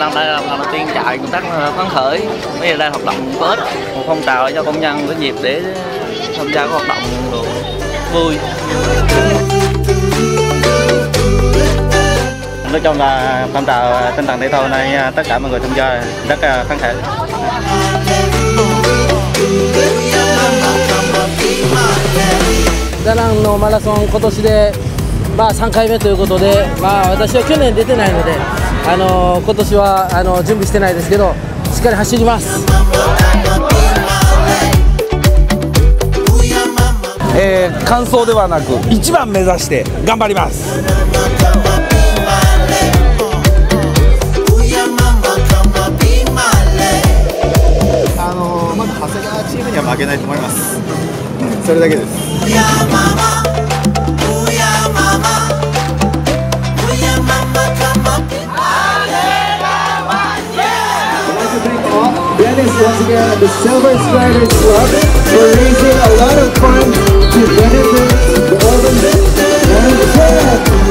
lần đây là lần đầu tiên chạy công tác phấn khởi. Bây giờ đây hoạt động có ích, một phong trào cho công nhân có dịp để tham gia các hoạt động vui. Nói chung là phong trào tinh thần thể thao này tất cả mọi người tham gia rất phấn khởi. ダナンのマラソン今年で3回目ということで、私は去年出てないので今年は準備してないですけどしっかり走ります。 完走ではなく1番目指して頑張ります。 まず長谷川チームには負けないと思います。それだけです。Once again, the Silver Striders Club for raising a lot of funds to benefit the orphans and children.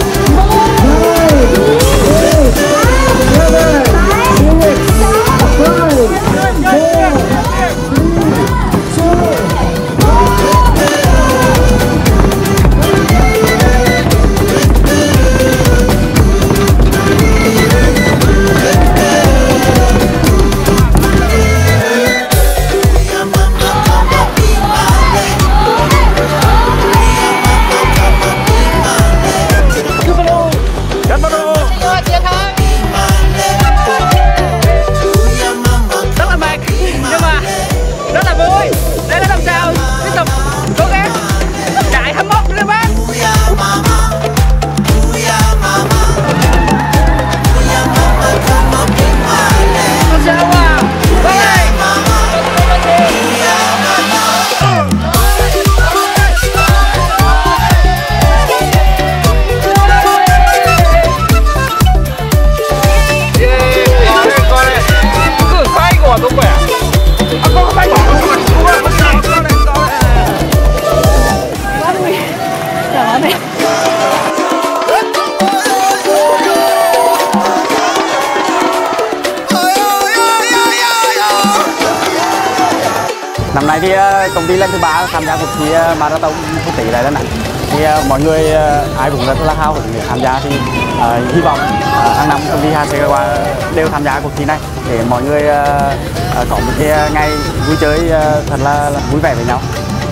Năm nay thì công ty lần thứ 3 tham gia cuộc thi marathon quốc tế tại Đà Nẵng. Thì mọi người ai cũng rất là hào hứng để tham gia, thì hy vọng hàng năm công ty Hasegawa đều tham gia cuộc thi này để mọi người có một cái ngày vui chơi thật là vui vẻ với nhau.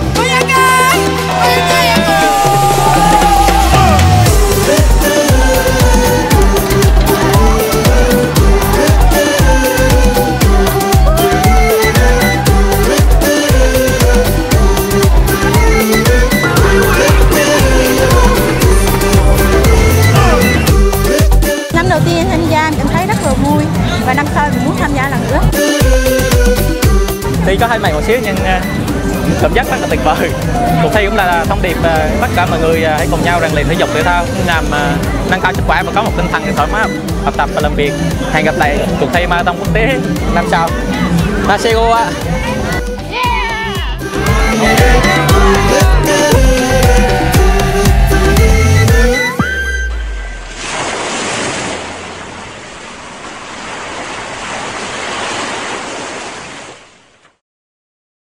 Và năm sau mình muốn tham gia lần nữa. Tuy có hơi mệt một xíu nhưng cảm giác rất là tuyệt vời. Cuộc thi cũng là thông điệp tất cả mọi người hãy cùng nhau rèn luyện thể dục thể thao nhằm nâng cao sức khỏe và có một tinh thần thoải mái học tập và làm việc. Hẹn gặp lại cuộc thi marathon quốc tế năm sau. Hasegawa. Yeah!